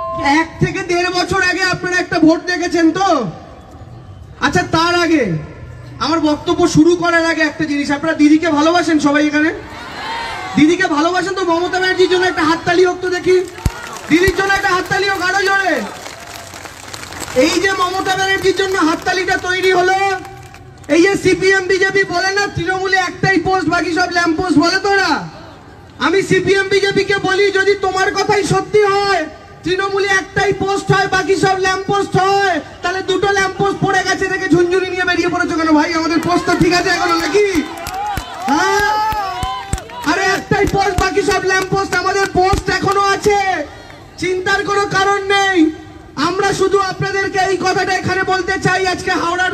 1 থেকে 1.5 বছর আগে আপনারা একটা ভোট দেখেছেন তো? আচ্ছা, তার আগে আমার বক্তব্য শুরু করার আগে একটা জিনিস, আপনারা দিদিকে ভালোবাসেন সবাই এখানে? দিদিকে ভালোবাসেন তো? মমতা ব্যানার্জির জন্য একটা হাততালি হোক তো দেখি। দিদির জন্য একটা হাততালি হোক আরো জোরে। এই যে মমতা ব্যানার্জির জন্য হাততালিটা তৈরি হলো, এই যে সিপিএম বিজেপি বলে না তৃণমূলে একটাই পোস্ট বাকি সব ল্যাম্প পোস্ট বলে তোরা। আমি সিপিএম বিজেপি কে বলি, যদি তোমার কথাই সত্যি হয়, তৃণমূলে একটাই পোস্ট হয় বাকি সব ল্যাম্প পোস্ট হয়, তাহলে 2টো ল্যাম্প পোস্ট পড়ে গেছে দেখে ঝুনঝুনি নিয়ে বেরিয়ে পড়েছো কেন ভাই? আমাদের পোস্ট তো ঠিক আছে এখনো নাকি? হ্যাঁ, আরে একটাই পোস্ট বাকি সব ল্যাম্প পোস্ট, আমাদের পোস্ট এখনো আছে, চিন্তার কোনো কারণ নেই। আমরা শুধু আপনাদেরকে এই কথাটা এখানে বলতে চাই, আজকে হাওড়ার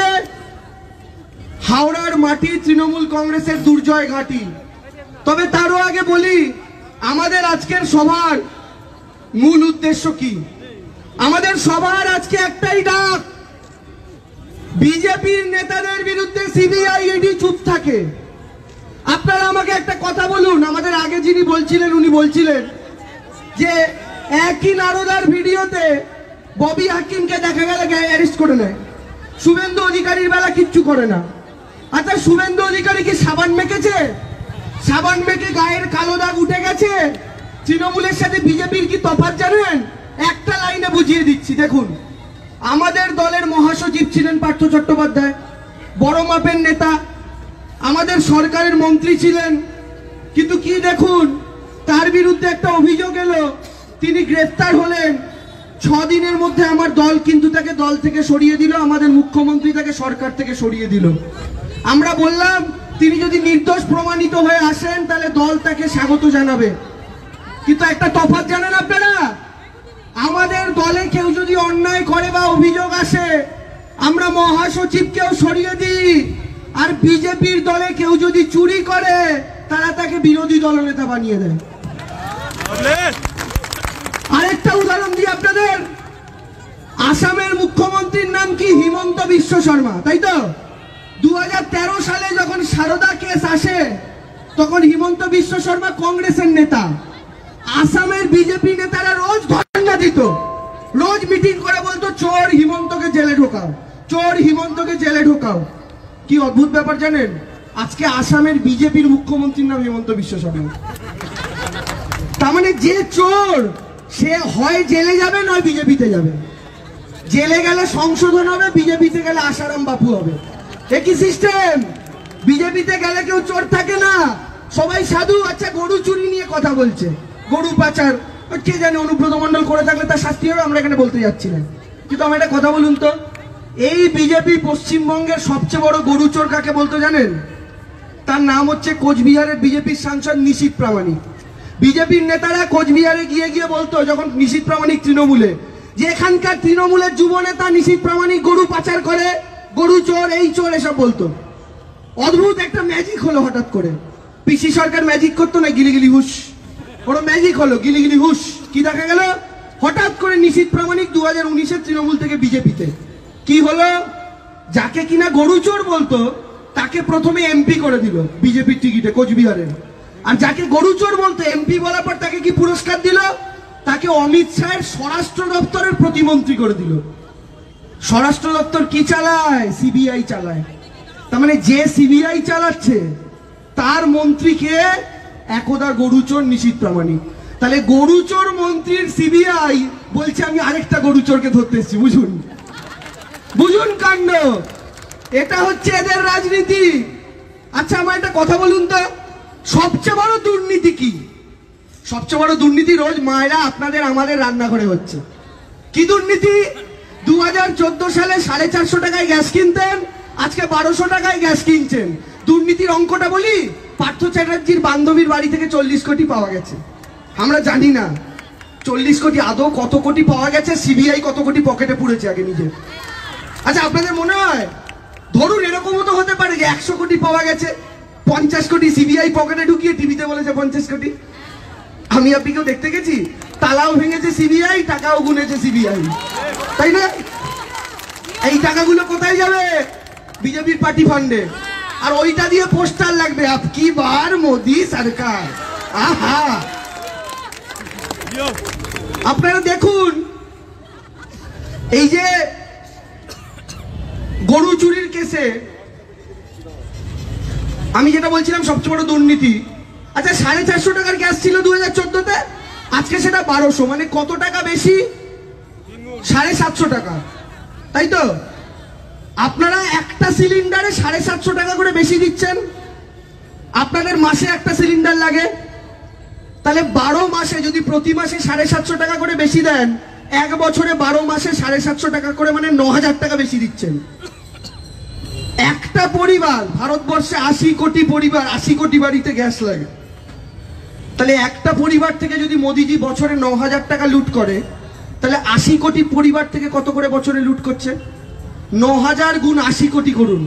মাটি তৃণমূল কংগ্রেসের দুর্জয় ঘাঁটি। তবে তারও আগে বলি, আমাদের আজকের সভার মূল উদ্দেশ্য কি? আমাদের সবার আজকে একটাই ডাক, বিজেপির নেতাদের বিরুদ্ধে সিবিআই ইডি চুপ থাকে। আপনারা আমাকে একটা কথা বলুন, আমাদের আগে যিনি বলছিলেন উনি বলছিলেন যে একই নারদার ভিডিওতে ববি হাকিমকে দেখা গেলে অ্যারেস্ট করে নেয়, শুভেন্দু অধিকারীর বেলা কিচ্ছু করে না। আচ্ছা, শুভেন্দু অধিকারী কি সাবান মেখেছে? সাবান মেখে গায়ের কালো দাগ উঠে গেছে? তৃণমূলের সাথে বিজেপির কি তফাৎ জানেন? একটা লাইনে বুঝিয়ে দিচ্ছি, দেখুন। আমাদের দলের মহাসচিব ছিলেন পার্থ চট্টোপাধ্যায়, বড় মাপের নেতা, আমাদের সরকারের মন্ত্রী ছিলেন, কিন্তু কি দেখুন, তার বিরুদ্ধে একটা অভিযোগ এলো, তিনি গ্রেফতার হলেন। 6 দিনের মধ্যে আমার দল কিন্তু তাকে দল থেকে সরিয়ে দিল, আমাদের মুখ্যমন্ত্রী তাকে সরকার থেকে সরিয়ে দিল। আমরা বললাম তিনি যদি নির্দোষ প্রমাণিত হয়ে আসেন তাহলে দল তাকে স্বাগত জানাবে। কিন্তু একটা তফাৎ জানেন আপনারা? আমাদের দলে কেউ যদি অন্যায় করে বা অভিযোগ আসে, আমরা মহাসচিবকেও সরিয়ে দিই, আর বিজেপির দলে কেউ যদি চুরি করে তারা তাকে বিরোধী দলনেতা বানিয়ে দেয়। আরেকটা উদাহরণ দিই আপনাদের, আসামের মুখ্যমন্ত্রীর নাম কি? হিমন্ত বিশ্ব শর্মা, তাই তো? 2013 সালে যখন সারদা কেস আসে, তখন হিমন্ত বিশ্ব শর্মা কংগ্রেসের নেতা। আসামের বিজেপি নেতারা রোজ ধর্ণা দিত, রোজ মিটিং করে বলতো চোর হিমন্তকে জেলে ঢোকাও, চোর হিমন্তকে জেলে ঢোকাও। কি অদ্ভুত ব্যাপার জানেন? আজকে আসামের বিজেপির মুখ্যমন্ত্রীর নাম হিমন্ত বিশ্ব শর্মা। তার মানে যে চোর সে হয় জেলে যাবে নয় বিজেপিতে যাবে। জেলে গেলে সংশোধন হবে, বিজেপিতে গেলে আসারাম বাপু হবে। একই সিস্টেম। বিজেপিতে গেলে কেউ চোর থাকে না, সবাই সাধু। আচ্ছা, গরু চুরি নিয়ে কথা বলছে, গরু পাচার, কে জানে অনুব্রত মণ্ডল করে থাকলে তার শাস্তি হবে, আমরা এখানে বলতে যাচ্ছি না। কিন্তু আমার একটা কথা বলুন তো, এই বিজেপি পশ্চিমবঙ্গের সবচেয়ে বড় গরু চোর কাকে বলতো জানেন? তার নাম হচ্ছে কোচবিহারের বিজেপির সাংসদ নিশীথ প্রামাণিক। বিজেপির নেতারা কোচবিহারে গিয়ে গিয়ে বলতো, যখন নিশীথ প্রামাণিক তৃণমূলে, যে এখানকার তৃণমূলের যুব নেতা নিশীথ প্রামাণিক গরু পাচার করে, গরু চোর, এই চোর, এসব বলতো। অদ্ভুত একটা ম্যাজিক হলো হঠাৎ করে। পিসি সরকার ম্যাজিক করতো না, গিলিগিলি হুস, ওরা ম্যাজিক হলো গিলিগিলি হুস। কি দেখা গেল? হঠাৎ করে নিশীথ প্রামাণিক 2019-এর তৃণমূল থেকে বিজেপিতে। কি হলো? যাকে কিনা গরু চোর বলতো তাকে প্রথমে এমপি করে দিল বিজেপির টিকিটে কোচবিহারের। আর যাকে গরু চোর বলতো এমপি বলার পর তাকে কি পুরস্কার দিল? তাকে অমিত শাহের স্বরাষ্ট্র দপ্তরের প্রতিমন্ত্রী করে দিল। স্বরাষ্ট্র দপ্তর কি চালায়? সিবিআই চালায়। তার মানে যে সিবিআই চালাচ্ছে তার মন্ত্রীকে একদা গরুচোর নিশীথ প্রামাণিক। তাহলে গরুচোর মন্ত্রীর সিবিআই বলছে আমি আরেকটা গরুচোরকে ধরতে এসেছি। বুঝুন, বুঝুন কাণ্ড। এটা হচ্ছে এদের রাজনীতি। আচ্ছা, আমার একটা কথা বলুন তো, সবচেয়ে বড় দুর্নীতি কি? সবচেয়ে বড় দুর্নীতি রোজ মায়েরা আপনাদের আমাদের রান্নাঘরে হচ্ছে। কি দুর্নীতি? 2014 সালে 450 টাকায় গ্যাস কিনতেন, আজকে 1200 টাকায় গ্যাস কিনছেন। দুর্নীতির অঙ্কটা বলি, পার্থ চ্যাটার্জির বান্ধবীর বাড়ি থেকে 40 কোটি পাওয়া গেছে। আমরা জানি না 40 কোটি আদৌ কত কোটি পাওয়া গেছে, সিবিআই কত কোটি পকেটে পুড়েছে আগে নিজে। আচ্ছা, আপনাদের মনে হয়, ধরুন এরকমও তো হতে পারে যে 100 কোটি পাওয়া গেছে, 50 কোটি সিবিআই পকেটে ঢুকিয়ে টিভিতে বলেছে 50 কোটি। আমি আপনি কেউ দেখতে গেছি? তালাও ভেঙেছে সিবিআই, টাকাও গুনেছে সিবিআই, তাই না? এই টাকাগুলো কোথায় যাবে? বিজেপির পার্টি ফান্ডে। আর ওইটা দিয়ে পোস্টার লাগবে, আপকি বার মোদি সরকার। আহা, আপনারা দেখুন, এই যে গরু চুরির কেসে আমি যেটা বলছিলাম সবচেয়ে বড় দুর্নীতি, আচ্ছা 450 টাকার গ্যাস ছিল 2014-তে, আজকে সেটা 1200, মানে কত টাকা বেশি? 750 টাকা, তাই তো? আপনারা একটা সিলিন্ডারে 750 টাকা করে বেশি দিচ্ছেন। আপনাদের মাসে একটা সিলিন্ডার লাগে, তাহলে 12 মাসে যদি প্রতি মাসে 750 টাকা করে বেশি দেন, এক বছরে 12 মাসে 750 টাকা করে, মানে 9000 টাকা বেশি দিচ্ছেন। একটা পরিবার, ভারতবর্ষে 80 কোটি পরিবার, 80 কোটি বাড়িতে গ্যাস লাগে, তাহলে একটা পরিবার থেকে যদি মোদিজি বছরে 9000 টাকা লুট করে, তাহলে 80 কোটি পরিবার থেকে কত করে বছরে লুট করছে? 9000 গুণ 80 কোটি করুন।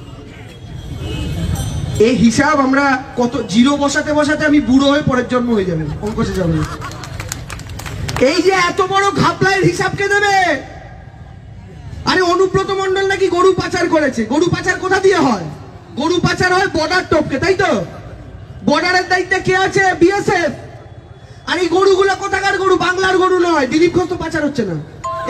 এই হিসাব আমরা কত জিরো বসাতে বসাতে আমি বুড়ো হয়ে পরের জন্ম হয়ে যাবেন, অঙ্কসে যাবেন। এই যে এত বড় ঘাপলাইয়ের হিসাব কে দেবে? আরে অনুব্রত মণ্ডল নাকি গরু পাচার করেছে। গরু পাচার কোথা দিয়ে হয়? গরু পাচার হয় বর্ডার টপকে, তাই তো? বর্ডারের দায়িত্বে কে আছে? বিএসএফ। আর এই গরুগুলো কোথাকার গরু? বাংলার গরু নয়। দিলীপ ঘোষ তো পাচার হচ্ছে না।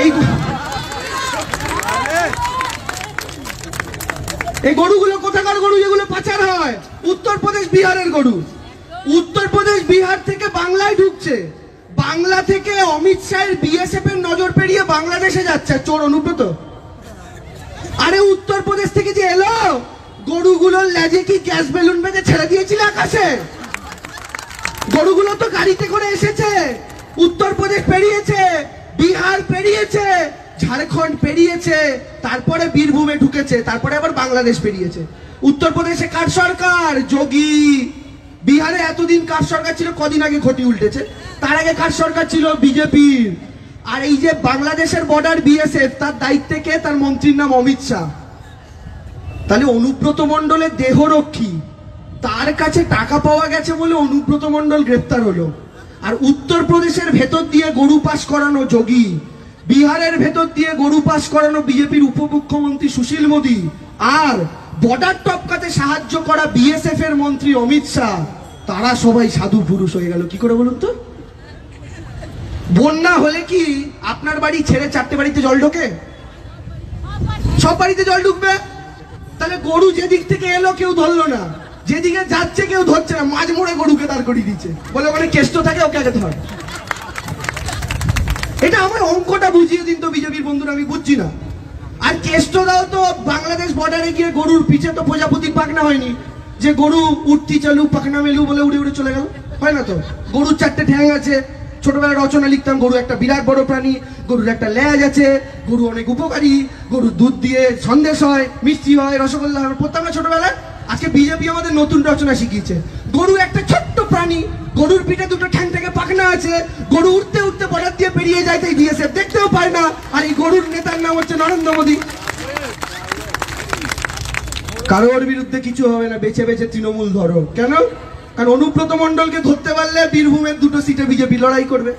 এই গরুগুলো কোথাকার গরু যেগুলো পাচার হয়? উত্তরপ্রদেশ বিহারের গরু। উত্তরপ্রদেশ বিহার থেকে বাংলায় ঢুকছে, বাংলা থেকে অমিত শাহের বিএসএফ এর নজর পেরিয়ে বাংলাদেশে যাচ্ছে। চোর অনুব্রত। আরে উত্তরপ্রদেশ থেকে যে এলো, গরুগুলোর লেজে কি গ্যাস বেলুন বেঁধে ছেড়ে দিয়েছিল আকাশে? গরুগুলো তো গাড়িতে করে এসেছে, উত্তরপ্রদেশ পেরিয়েছে, বিহার পেরিয়েছে, ঝাড়খণ্ড পেরিয়েছে, তারপরে বীরভূমে ঢুকেছে, তারপরে আবার বাংলাদেশ পেরিয়েছে। উত্তরপ্রদেশে কার সরকার? যোগী। বিহারে এতদিন কার সরকার ছিল? কদিন আগে ঘটি উল্টেছে। তার আগে কার সরকার ছিল? বিজেপির। আর এই যে বাংলাদেশের বর্ডার বিএসএফ, তার দায়িত্বে কে? তার মন্ত্রীর নাম অমিত শাহ। তাহলে অনুব্রত মণ্ডলের দেহরক্ষী, তার কাছে টাকা পাওয়া গেছে বলে অনুব্রত মণ্ডল গ্রেপ্তার হলো। আর উত্তরপ্রদেশের ভেতর দিয়ে গরু পাস করানো যোগী, বিহারের ভেতর দিয়ে গরু পাস করানো বিজেপির উপমুখ্যমন্ত্রী সুশীল মোদী, আর বর্ডার টপকাতে সাহায্য করা বিএসএফ এর মন্ত্রী অমিত শাহ, তারা সবাই সাধু পুরুষ হয়ে গেল। কি করে বলুন তো? বন্যা হলে কি আপনার বাড়ি ছেড়ে 4টে বাড়িতে জল ঢোকে? সব বাড়িতে জল ঢুকবে। তাহলে গরু যেদিক থেকে এলো কেউ ধরলো না, যেদিকে যাচ্ছে কেউ ধরছে না, মাঝ মোড়ে গরুকে দাঁড় করিয়ে দিচ্ছে, বলে ওখানে কেষ্ট থাকে, ওকে আগে ধর। এটা আমার অঙ্কটা বুঝিয়ে দিন তো বিজেপির বন্ধুরা, আমি বুঝছি না। আর কেষ্ট দাও তো বাংলাদেশ বর্ডারে গিয়ে গরুর পিছে তো প্রজাপতি পাখনা হয়নি, যে গরু উঠতি চালু পাখনা মেলু বলে উড়ে উড়ে চলে গেল, হয় না তো। গরুর 4টে ঠ্যাং আছে, ছোটবেলায় রচনা লিখতাম গরু একটা বিরাট বড় প্রাণী, গরুর একটা লেজ আছে, গরু অনেক উপকারী, গরুর দুধ দিয়ে সন্দেশ হয়, মিষ্টি হয়, রসগোল্লা হয়, পড়তাম না ছোটবেলায়। আজকে বিজেপি আমাদের নতুন রচনা শিখিয়েছে। গরু একটা ছোট্ট প্রাণী, গরুর পিঠে 2টো ঠ্যাং থেকে পাখনা আছে, গরু উঠতে উঠতে বর্ডার দিয়ে পেরিয়ে যায়, তাই বিএসএফ দেখতেও পায় না। আর এই গরুর নেতার নাম হচ্ছে নরেন্দ্র মোদী। কারোর বিরুদ্ধে কিছু হবে না, বেছে বেছে তৃণমূল ধরো। কেন? কারণ অনুব্রত মণ্ডলকে ধরতে পারলে বীরভূমের 2টো সিটে বিজেপি লড়াই করবে।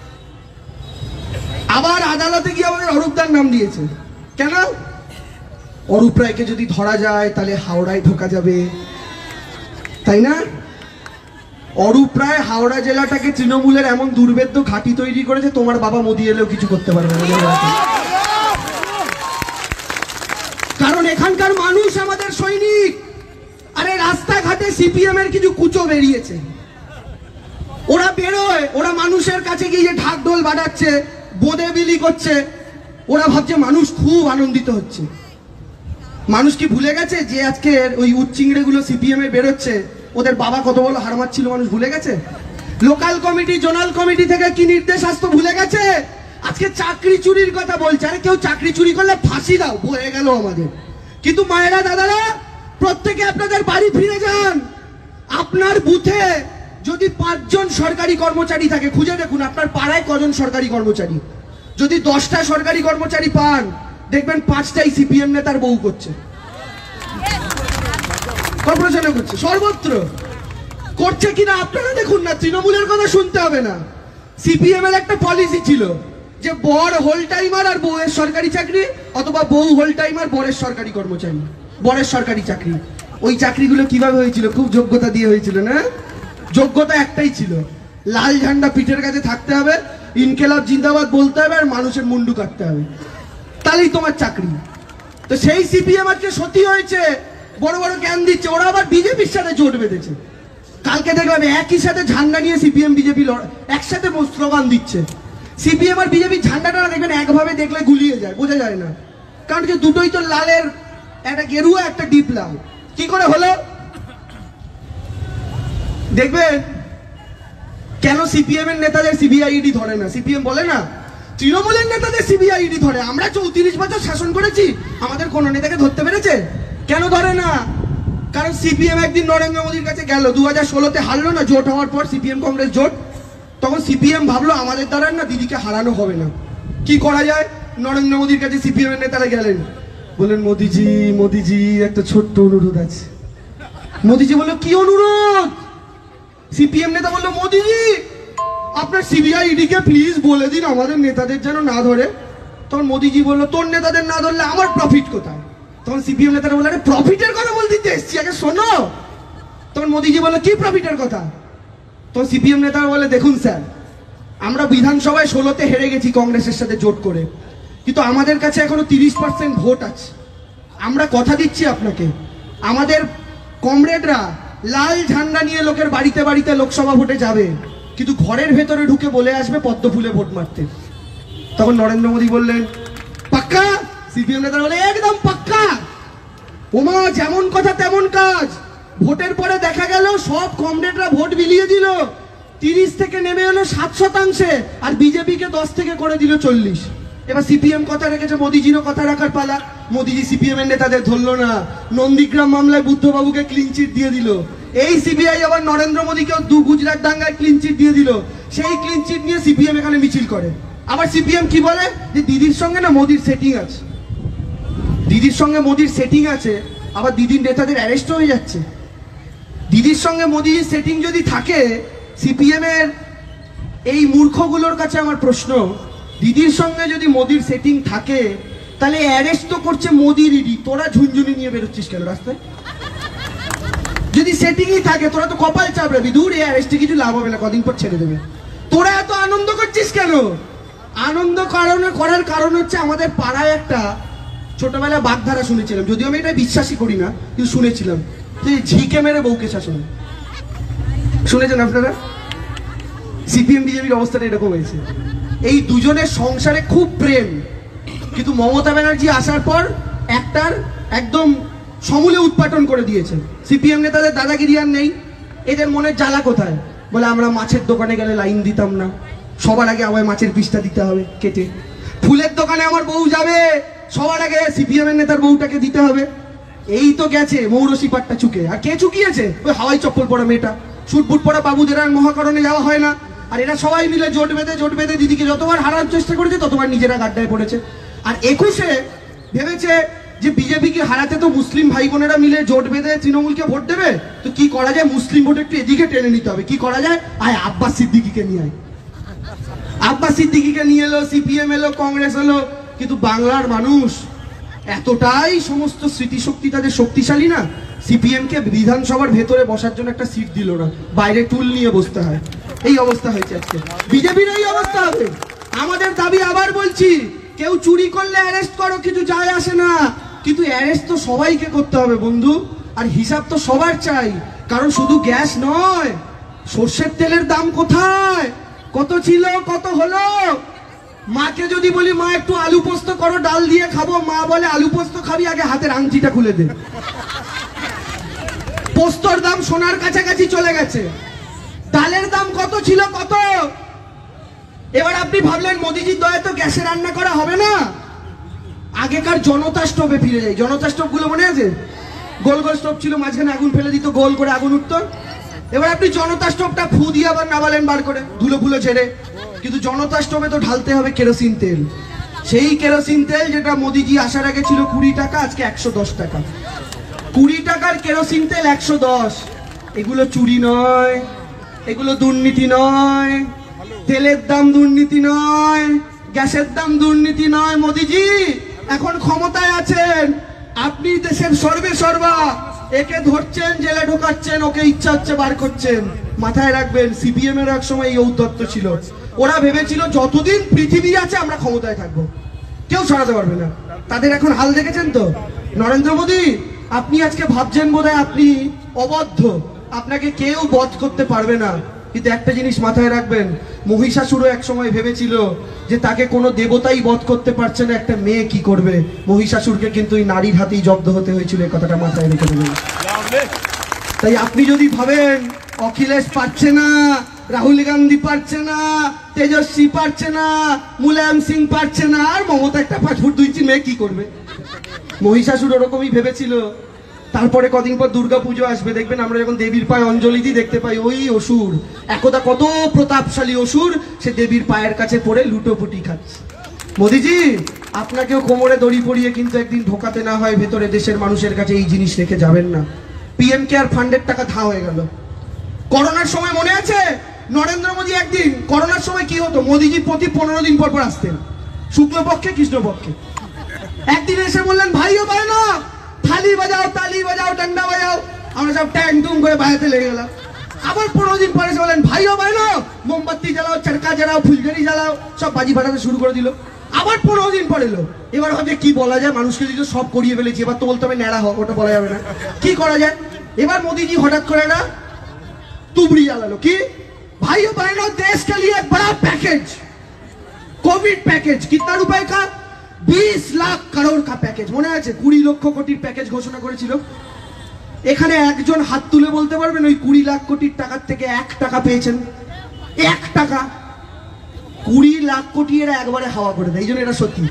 আবার আদালতে গিয়ে আমাদের অরূপদার নাম দিয়েছে। কেন? অরূপ রায়কে যদি ধরা যায় তাহলে হাওড়ায় ঢোকা যাবে, তাই না? অরূপ রায় হাওড়া জেলাটাকে তৃণমূলের এমন দুর্ভেদ্য ঘাঁটি তৈরি করেছে, তোমার বাবা মোদী এলেও কিছু করতে পারবে না। কারণ এখানকার মানুষ আমাদের সৈনিক। আরে রাস্তাঘাটে সিপিএম এর কিছু কুচো বেরিয়েছে, ওরা বেরোয়, ওরা মানুষের কাছে গিয়ে যে ঢাক ঢোল বাজাচ্ছে, বোঁদে বিলি করছে, ওরা ভাবছে মানুষ খুব আনন্দিত হচ্ছে। মানুষ কি ভুলে গেছে যে আজকে ওই উচ্চিংড়ে গুলো সিপিএম এ বেরোচ্ছে, ওদের বাবা কত বড় হার মারছিল? মানুষ ভুলে গেছে? লোকাল কমিটি, জোনাল কমিটি থেকে কি নির্দেশ আসতো ভুলে গেছে? আজকে চাকরি চুরির কথা বলছে। আরে কেউ চাকরি চুরি করলে ফাঁসি দাও, বয়ে গেল আমাদের। কিন্তু মায়েরা দাদারা, প্রত্যেকে আপনাদের বাড়ি ফিরে যান। আপনার বুথে যদি 5 জন সরকারি কর্মচারী থাকে, খুঁজে দেখুন আপনার পাড়ায় কজন সরকারি কর্মচারী। যদি 10টা সরকারি কর্মচারী পান, দেখবেন 5টাই সিপিএম নেতার বউ করছে, কর্পোরেশনে করছে, সর্বত্র করছে কিনা আপনারা দেখুন না। তৃণমূলের কথা শুনতে হবে না। সিপিএম এর একটা পলিসি ছিল যে বর হোল টাইমার আর বউয়ের সরকারি চাকরি, অথবা বউ হোল টাইমার বরের সরকারি কর্মচারী, বরের সরকারি চাকরি। ওই চাকরিগুলো কিভাবে হয়েছিল? খুব যোগ্যতা দিয়ে হয়েছিল না? যোগ্যতা একটাই ছিল, লাল ঝান্ডা পিঠের কাছে থাকতে হবে, ইনকেলাব জিন্দাবাদ বলতে হবে, আর মানুষের মুন্ডু কাটতে হবে, তাহলেই তোমার চাকরি। তো সেই সিপিএম আজকে সত্যি হয়েছে, বড় বড় জ্ঞান দিচ্ছে। ওরা আবার বিজেপির সাথে জোট বেঁধেছে। কালকে দেখলাম একই সাথে ঝান্ডা নিয়ে সিপিএম বিজেপি একসাথে স্লোগান দিচ্ছে। সিপিএম আর বিজেপির ঝান্ডাটা দেখবেন একভাবে দেখলে গুলিয়ে যায়, বোঝা যায় না, কারণ যে দুটোই তো লালের, একটা গেরুয়া একটা ডিপ লাল। কি করে হলো দেখবেন। কেন সিপিএম এর নেতাদের সিবিআইডি ধরে না? সিপিএম বলে না তৃণমূলের নেতাদের সিবিআইডি ধরে। আমরা 34 বছর শাসন করেছি, আমাদের কোন নেতাকে ধরতে পেরেছে? কেন ধরে না? কারণ সিপিএম একদিন নরেন্দ্র মোদীর কাছে গেল, 2016-তে হারলো না জোট হওয়ার পর, সিপিএম কংগ্রেস জোট। তখন সিপিএম ভাবলো আমাদের দ্বারা না দিদিকে হারানো হবে না, কি করা যায়? নরেন্দ্র মোদীর কাছে সিপিএম এর নেতারা গেলেন, বললেন মোদিজি মোদিজি একটা ছোট্ট অনুরোধ আছে। মোদিজি বললো কি অনুরোধ? সিপিএম নেতা বললো মোদিজি আপনার সিবিআইডি কে প্লিজ বলে দিন আমাদের নেতাদের যেন না ধরে। তখন মোদিজি বললো তোর নেতাদের না ধরলে আমার প্রফিট কোথায়? তখন সিপিএম নেতারা বললো আরে প্রফিটের কথা বলতে এসছি, আগে শোনো। তখন মোদিজি বললো কি প্রফিটের কথা? তখন সিপিএম নেতারা বলে দেখুন স্যার, আমরা বিধানসভায় 16-তে হেরে গেছি কংগ্রেসের সাথে জোট করে, কিন্তু আমাদের কাছে এখনো 30% ভোট আছে। আমরা কথা দিচ্ছি আপনাকে, আমাদের কমরেডরা লাল ঝান্ডা নিয়ে লোকের বাড়িতে বাড়িতে লোকসভা ভোটে যাবে, কিন্তু ঘরের ভেতরে ঢুকে বলে আসবে পদ্ম ফুলে ভোট মারতে। তখন নরেন্দ্র মোদী বললেন পাক্কা? সিপিএম নেতারা বলে একদম পাক্কা। ওমা যেমন কথা তেমন কাজ। ভোটের পরে দেখা গেল সব কমরেডরা ভোট বিলিয়ে দিল, 30 থেকে নেমে এলো 7%, আর বিজেপিকে 10 থেকে করে দিল 40। এবার সিপিএম কথা রেখেছে, মোদিজিরও কথা রাখার পালা। মোদিজি সিপিএম এর নেতাদের ধরলো না, নন্দীগ্রাম মামলায় বুদ্ধবাবুকে ক্লিন চিট দিয়ে দিল। এই সিবিআই আবার নরেন্দ্র মোদীকেও গুজরাট দাঙ্গায় ক্লিন চিট দিয়ে দিল। সেই ক্লিন চিট নিয়ে সিপিএম এখানে মিছিল করে। আবার সিপিএম কি বলে যে দিদির সঙ্গে না মোদির সেটিং আছে, দিদির সঙ্গে মোদির সেটিং আছে, আবার দিদির নেতাদের অ্যারেস্ট হয়ে যাচ্ছে। দিদির সঙ্গে মোদির সেটিং যদি থাকে, সিপিএম এর এই মূর্খগুলোর কাছে আমার প্রশ্ন, দিদির সঙ্গে যদি মোদির সেটিং থাকে তাহলে অ্যারেস্ট তো করছে মোদির ইডি, তোরা ঝুনঝুনি নিয়ে বেরোচ্ছিস কেন রাস্তায়? যদি সেটিংই থাকে তোরা তো কপাল চাপড়াবি, দূর এই অ্যারেস্টে কিছু লাভ হবে না, কদিন পর ছেড়ে দেবে। তোরা এত আনন্দ করছিস কেন? আনন্দ করার কারণ হচ্ছে আমাদের পাড়ায় একটা ছোটবেলায় বাগধারা শুনেছিলাম, যদিও আমি এটা বিশ্বাসই করি না, কিন্তু শুনেছিলাম যে ঝিকে মেরে বউকে শাসন। শুনেছেন আপনারা? সিপিএম বিজেপির অবস্থাটা এরকম হয়েছে। এই দুজনের সংসারে খুব প্রেম, কিন্তু মমতা ব্যানার্জি আসার পর একটার একদম সমূলে উৎপাটন করে দিয়েছে। সিপিএম নেতাদের দাদাগিরি আর নেই। এদের মনের জ্বালা কোথায়? বলে আমরা মাছের দোকানে গেলে লাইন দিতাম না, সবার আগে আমায় মাছের পিসটা দিতে হবে কেটে। ফুলের দোকানে আমার বউ যাবে, সবার আগে সিপিএম এর নেতার বউটাকে দিতে হবে। এই তো গেছে মৌরসি পাট্টা চুকে। আর কে চুকিয়েছে? ওই হাওয়াই চপ্পল পরা মেয়েটা, সুটবুট পরা বাবুদের আর মহাকরণে যাওয়া হয় না। আর এরা সবাই মিলে জোট বেঁধে দিদিকে যতবার হারার চেষ্টা করেছে ততবার নিজেরা গাড্ডায় পড়েছে। আর 21-এ ভেবেছে যে বিজেপিকে হারাতে তো মুসলিম ভাই বোনেরা মিলে জোট বেঁধে তৃণমূলকে ভোট দেবে, তো কি করা যায়, মুসলিম ভোট একটু এদিকে টেনে নিতে হবে। কি করা যায়? আয় আব্বাস সিদ্দিকীকে নিয়ে আয়। আব্বাস সিদ্দিকীকে নিয়ে এলো, সিপিএম এলো, কংগ্রেস এলো, কিন্তু বাংলার মানুষ এতটাই সমস্ত স্মৃতিশক্তি তাদের শক্তিশালী না, সিপিএম কে বিধানসভার ভেতরে বসার জন্য একটা সিট দিল না, বাইরে টুল নিয়ে বসতে হয়। এই অবস্থা হয়েছে আজকে বিজেপির, এই অবস্থা হবে। আমাদের দাবি আবার বলছি, কেউ চুরি করলে অ্যারেস্ট করো, কিছু যায় আসে না, কিন্তু অ্যারেস্ট তো সবাইকে করতে হবে বন্ধু, আর হিসাব তো সবার চাই। কারণ শুধু গ্যাস নয়, সর্ষের তেলের দাম কোথায়, কত ছিল, কত হলো। মাকে যদি বলি মা একটু আলু পোস্ত করো, ডাল দিয়ে খাবো, মা বলে আলু পোস্ত খাবি, আগে হাতের আংটিটা খুলে দে। পোস্তর দাম সোনার কাছাকাছি চলে গেছে। ডালের দাম কত ছিল, কত। এবার আপনি ভাবলেন মোদিজির দয়ায় তো গ্যাসে রান্না করা হবে না, আগেকার জনতা স্টোভে ফিরে যাই। জনতা স্টোভ গুলো মনে আছে? গোল গোল স্টোভ ছিল, মাঝখানে আগুন ফেলে দিত, গোল করে আগুন উঠতো। এবার আপনি জনতা স্টোভটা ফু দিয়ে আবার নাবালেন বার করে, ধুলো ফুলো ছেড়ে। কিন্তু জনতা স্টোভে তো ঢালতে হবে কেরোসিন তেল। সেই কেরোসিন তেল যেটা মোদিজি আসার আগে ছিল 20 টাকা, আজকে 110 টাকা। 20 টাকার কেরোসিন তেল 110। এগুলো চুরি নয়, এগুলো দুর্নীতি নয়, তেলের দাম দুর্নীতি নয়, গ্যাসের দাম দুর্নীতি নয়। মোদিজি এখন ক্ষমতায় আছেন, আপনি দেশের সর্বে সর্বা, একে ধরছেন, জেলে ঢোকাচ্ছেন, ওকে ইচ্ছা হচ্ছে বার করছেন। মাথায় রাখবেন, সিপিএম এর এক সময় এই ঔদ্ধত্য ছিল। ওরা ভেবেছিল যতদিন পৃথিবী আছে আমরা ক্ষমতায় থাকবো, কেউ সরাতে পারবে না। তাদের এখন হাল দেখেছেন তো। নরেন্দ্র মোদী, আপনি আজকে ভাবছেন বোধহয় আপনি অবদ্ধ, আপনাকে কেউ বধ করতে পারবে না, কিন্তু একটা জিনিস মাথায় রাখবেন, মহিষাসুরও এক সময় ভেবেছিল যে তাকে কোনো দেবতাই বধ করতে পারছে না, একটা মেয়ে কি করবে। মহিষাসুরকে কিন্তু এই নারীর হাতেই জব্দ হতে হয়েছিল, এই কথাটা মাথায় রেখে দেবেন। তাই আপনি যদি ভাবেন অখিলেশ পারছে না, রাহুল গান্ধী পারছে না, তেজস্বী পারছে না, মুলায়ম সিং পারছে না, আর মমতা একটা 5 ফুট 2 ইঞ্চি মেয়ে কি করবে। মহিষাসুর ওরকমই ভেবেছিল। তারপরে কদিন পর দুর্গাপুজো আসবে, দেখবেন আমরা যখন দেবীর পায়ে অঞ্জলি দিই দেখতে পাই ওই অসুর, একদা কত প্রতাপশালী অসুর, সে দেবীর পায়ের কাছে পড়ে লুটোপুটি খাচ্ছে। মোদিজি, আপনাকেও কোমরে দড়ি পরিয়ে কিন্তু একদিন ঢোকাতে না হয় ভেতরে, দেশের মানুষের কাছে এই জিনিস রেখে যাবেন না। পিএম কেয়ার ফান্ডের টাকা ধা হয়ে গেল। করোনার সময় মনে আছে নরেন্দ্র মোদী একদিন, করোনার সময় কি হতো, মোদিজি প্রতি 15 দিন পর পর আসতেন, শুক্লপক্ষে কৃষ্ণপক্ষে। একদিন এসে বললেন, ভাই ও ভাই না, থালি বাজাও, তালি বাজাও, ডান্ডা বাজাও। আমরা সব ট্যাং টুং করে বাজাতে লেগে গেলাম। আবার 15 দিন পরে এসে বললেন, ভাই ও ভাই না, মোমবাতি জ্বালাও, চরকা জ্বালাও, ফুলঝুরি জ্বালাও, সব বাজি ফাটাতে শুরু করে দিল। আবার 15 দিন পরে এলো। এবার ভাবছে কি বলা যায়, মানুষকে যদি সব করিয়ে ফেলেছি, এবার তো বলতে হবে ন্যাড়া হোক, ওটা বলা যাবে না, কি করা যায়। এবার মোদীজি হঠাৎ করে না তুবড়ি জ্বালালো, কি भाई बहनों, देश के लिए एक बड़ा पैकेज, कोविड पैकेज, कितना रुपए का, 20 लाख करोड़ का पैकेज। মনে আছে 20 লক্ষ কোটির প্যাকেজ ঘোষণা করেছিল। এখানে একজন হাত তুলে বলতে পারবেন ওই 20 লাখ কোটির টাকার থেকে 1 টাকা পেয়েছেন? 1 টাকা। 20 লাখ কোটি এরা একবারে হাওয়া করে দেয়, এই জন্য এটা সত্যি।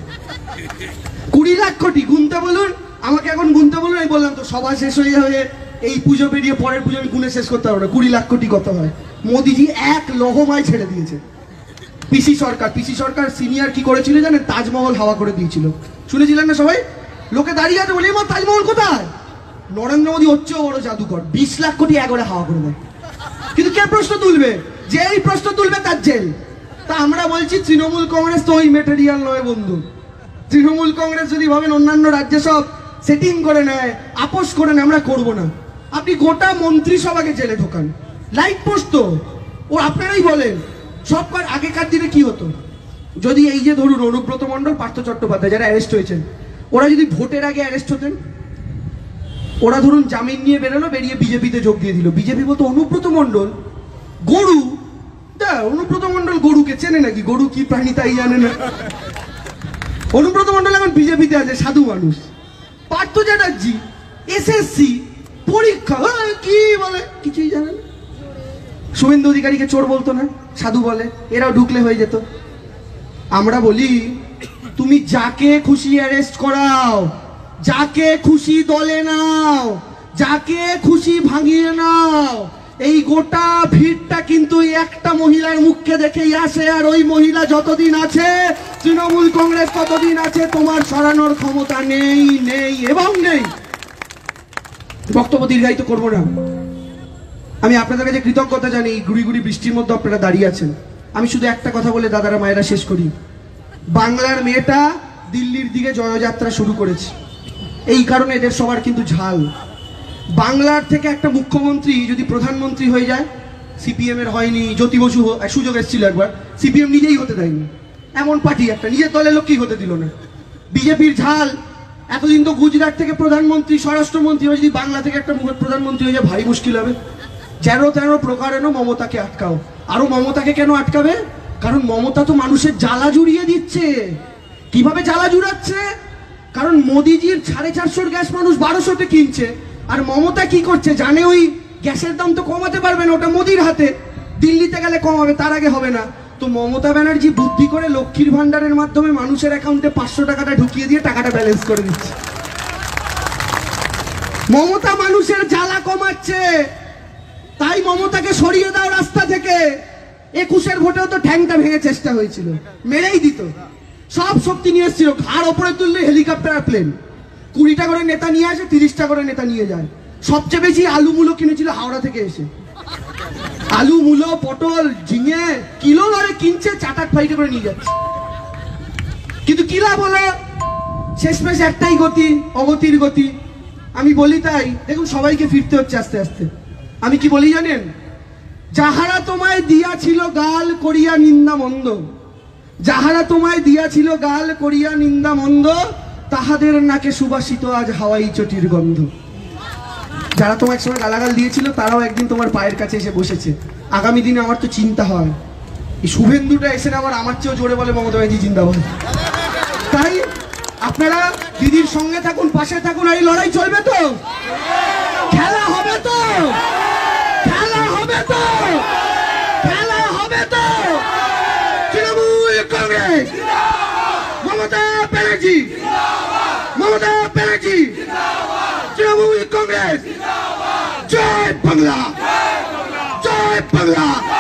20 লাখ কোটি গুনতে বলুন, আমাকে এখন গুনতে বলুন, আমি বললাম তো সভা শেষ হয়ে যাবে, এই পুজো বেরিয়ে পরের পুজো আমি গুনে শেষ করতে পারবো না 20 লাখ কোটি কত হয়। মোদিজি এক লহমায় ছেড়ে দিয়েছে। পিসি সরকার সিনিয়র কি করেছিল জানেন, তাজমহল হাওয়া করে দিয়েছিল, শুনেছিলেন না সবাই? লোকে দাঁড়িয়ে আছে বলে এমন তাজমহল কোথায়। নরেন্দ্র মোদী হচ্ছে বড় জাদুকর, 20 লাখ কোটি একবারে হাওয়া করে দেয়। কিন্তু কে প্রশ্ন তুলবে, যে এই প্রশ্ন তুলবে তার জেল। তা আমরা বলছি তৃণমূল কংগ্রেস তো ওই মেটেরিয়াল নয় বন্ধু। তৃণমূল কংগ্রেস যদি ভাবেন অন্যান্য রাজ্যে সব সেটিং করে নেয়, আপোষ করে নেয়, আমরা করবো না। আপনি গোটা মন্ত্রিসভাকে জেলে ঢোকান, লাইট পোস্ট তো ও আপনারাই বলেন। সবকার আগেকার দিনে কি হতো, যদি এই যে ধরুন অনুব্রত মণ্ডল, পার্থ চট্টোপাধ্যায় যারা অ্যারেস্ট হয়েছেন, ওরা যদি ভোটের আগে অ্যারেস্ট হতেন, ওরা ধরুন জামিন নিয়ে বেরোলো, বেরিয়ে বিজেপিতে যোগ দিয়ে দিল, বিজেপি বলতো অনুব্রত মণ্ডল গরু, অনুব্রত মণ্ডল গরুকে চেনে নাকি, গরু কি প্রাণী তাই জানে না। অনুব্রত মণ্ডল এখন বিজেপিতে আছে, সাধু মানুষ। পার্থ চ্যাটার্জি এসএসসি পরীক্ষা, কি বলে কিছুই জানে না। শুভেন্দু অধিকারীকে চোর বলতো না, সাধু বলে, এরাও ঢুকলে হয়ে যেত। আমরা বলি তুমি যাকে খুশি অ্যারেস্ট করাও, যাকে খুশি দলে নাও, যাকে খুশি ভাঙিয়ে নাও, এই গোটা ভিড়টা কিন্তু একটা মহিলার মুখকে দেখেই আসে। আর ওই মহিলা যতদিন আছে, তৃণমূল কংগ্রেস ততদিন আছে, তোমার সরানোর ক্ষমতা নেই, নেই এবং নেই। বক্তব্য দীর্ঘায়িত করবো না। আমি আপনাদের কাছে কৃতজ্ঞতা জানি, গুড়ি গুড়ি বৃষ্টির মধ্যে আপনারা দাঁড়িয়ে আছেন। আমি শুধু একটা কথা বলে দাদারা মায়েরা শেষ করি। বাংলার মেয়েটা দিল্লির দিকে জয়যাত্রা শুরু করেছে, এই কারণে এদের সবার কিন্তু ঝাল। বাংলার থেকে একটা মুখ্যমন্ত্রী যদি প্রধানমন্ত্রী হয়ে যায়, সিপিএম এর হয়নি, জ্যোতি বসু সুযোগ এসেছিল একবার, সিপিএম নিজেই হতে দেয়নি। এমন পার্টি একটা নিজের দলের লোককেই হতে দিল না। বিজেপির ঝাল, এতদিন তো গুজরাট থেকে প্রধানমন্ত্রী, স্বরাষ্ট্রমন্ত্রী হয়ে যদি বাংলা থেকে একটা প্রধানমন্ত্রী হয়ে যায়, ভারী মুশকিল হবে। যেন তেন প্রকারেণ মমতাকে আটকাও। আরো মমতাকে কেন আটকাবে? কারণ মমতা তো মানুষের জ্বালা জুড়িয়ে দিচ্ছে। কিভাবে জ্বালা জুড়াচ্ছে? কারণ মোদিজির 450 গ্যাস মানুষ 1200-তে কিনছে, আর মমতা কি করছে জানে, ওই গ্যাসের দাম তো কমাতে পারবে না, ওটা মোদির হাতে। দিল্লিতে গেলে কমাবে, তার আগে হবে না। তো মমতা ব্যানার্জি বুদ্ধি করে লক্ষ্মীর ভান্ডারের মাধ্যমে মানুষের অ্যাকাউন্টে 500 টাকাটা ঢুকিয়ে দিয়ে টাকাটা ব্যালেন্স করে দিচ্ছে। মমতা মানুষের জ্বালা কমাচ্ছে, তাই মমতাকে সরিয়ে দাও রাস্তা থেকে। 21-এর ভোটেও তো ঠ্যাংটা ভেঙে চেষ্টা হয়েছিল, মেরেই দিত। সব শক্তি নিয়ে এসেছিল, ঘাড় ওপরে তুললে হেলিকপ্টার আর প্লেন। 20টা করে নেতা নিয়ে আসে, 30টা করে নেতা নিয়ে যায়। সবচেয়ে বেশি আলু মূলো কিনেছিল হাওড়া থেকে এসে। আলু মূলো পটল ঝিঙে কিলো ধরে কিনছে, চাটাক ফ্লাইটে করে নিয়ে যাচ্ছে। কিন্তু কি লাভ হলো? শেষমেশ একটাই গতি, অগতির গতি। আমি বলি তাই দেখুন সবাইকে ফিরতে হচ্ছে আস্তে আস্তে। আমি কি বলি জানেন? যাহারা তোমায় দিয়াছিল গাল করিয়া নিন্দা মন্দ, যাহারা তোমায় দিয়াছিল গাল করিয়া নিন্দা মন্দ, তাহাদের নাকে সুবাসিত আজ হাওয়াই চটির গন্ধ। যারা তোমার একসময় গালাগাল দিয়েছিল তারাও একদিন তোমার পায়ের কাছে এসে বসেছে। আগামী দিনে আমার তো চিন্তা হয়, এই শুভেন্দুটা এসে না আবার আমার চেয়েও জোরে বলে মমতা ব্যানার্জি জিন্দাবাদ। তাই আপনারা দিদির সঙ্গে থাকুন, পাশে থাকুন, আর এই লড়াই চলবে তো, খেলা হবে তো, খেলা হবে তো, খেলা হবে তো। তৃণমূল কংগ্রেস, মমতা ব্যানার্জি, মমতা ব্যানার্জি, তৃণমূল কংগ্রেস, জয় বাংলা, জয় বাংলা।